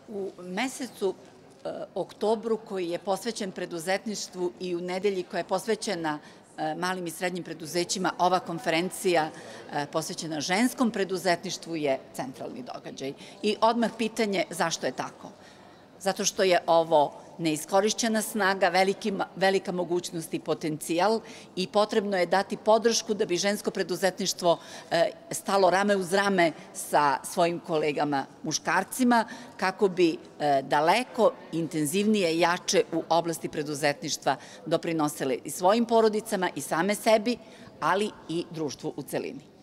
U mesecu oktobru koji je posvećen preduzetništvu i u nedelji koja je posvećena malim i srednjim preduzećima, ova konferencija posvećena ženskom preduzetništvu je centralni događaj. I odmah pitanje zašto je tako? Zato što je ovo neiskorišćena snaga, velika mogućnost i potencijal i potrebno je dati podršku da bi žensko preduzetništvo stalo rame uz rame sa svojim kolegama muškarcima kako bi daleko intenzivnije i jače u oblasti preduzetništva doprinosile i svojim porodicama i same sebi, ali i društvu u celini.